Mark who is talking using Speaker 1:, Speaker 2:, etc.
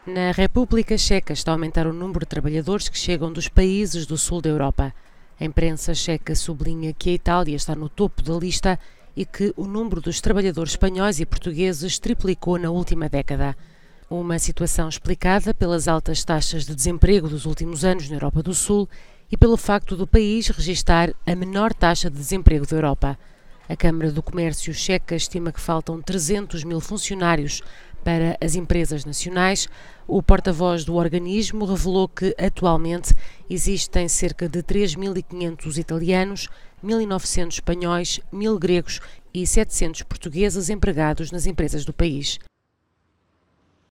Speaker 1: Na República Checa está a aumentar o número de trabalhadores que chegam dos países do sul da Europa. A imprensa checa sublinha que a Itália está no topo da lista e que o número dos trabalhadores espanhóis e portugueses triplicou na última década. Uma situação explicada pelas altas taxas de desemprego dos últimos anos na Europa do Sul e pelo facto do país registrar a menor taxa de desemprego da Europa. A Câmara do Comércio Checa estima que faltam 300 mil funcionários para as empresas nacionais. O porta-voz do organismo revelou que, atualmente, existem cerca de 3.500 italianos, 1.900 espanhóis, 1.000 gregos e 700 portugueses empregados nas empresas do país.